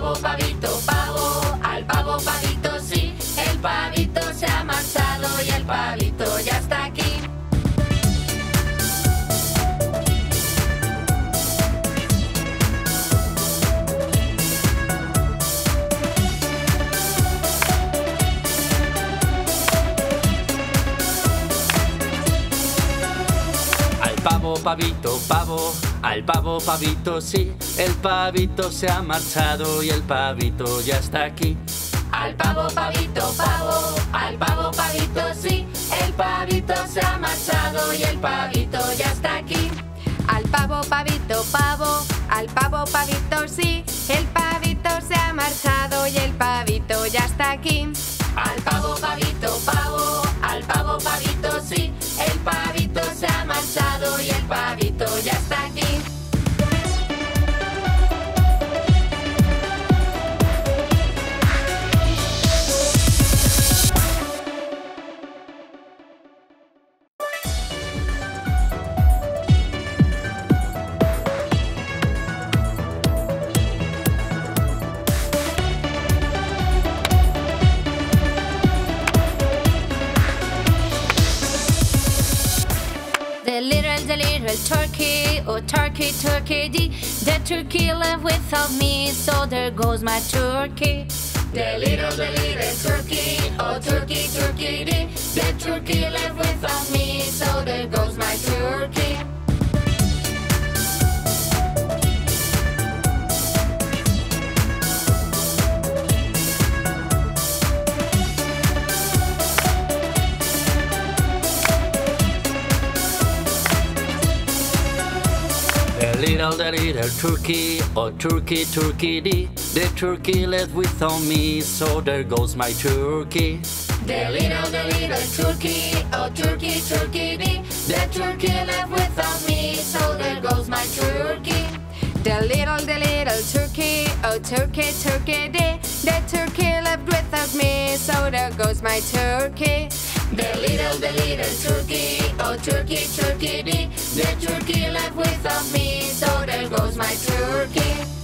pavito, pavo, al pavo, pavito, sí. El pavito se ha marchado y el pavito ya está aquí. Pavito, pavo, al pavo, pavito, sí. El pavito se ha marchado y el pavito ya está aquí. Al pavo, pavito, pavo, al pavo, pavito, sí. El pavito se ha marchado y el pavito ya está aquí. Al pavo, pavito, pavo, al pavo, pavito, sí. El pavito se ha marchado y el pavito ya está aquí. Al pavo, pavito, pavo, al pavo, pavito, sí. El pavito se ha marchado y el pavito ya está aquí. The little turkey, oh turkey, turkey dee. The turkey left without me, so there goes my turkey. The little turkey, oh turkey, turkey dee. The turkey left without me, so there goes my turkey. The little turkey, oh turkey, turkey dee. The turkey left without me, so there goes my turkey. The little turkey, oh turkey, turkey dee. The turkey left without me, so there goes my turkey. The little turkey, oh turkey, turkey dee. The turkey left without me, so there goes my turkey. The little turkey, oh turkey, turkey dee. The turkey left without me, so there goes my turkey.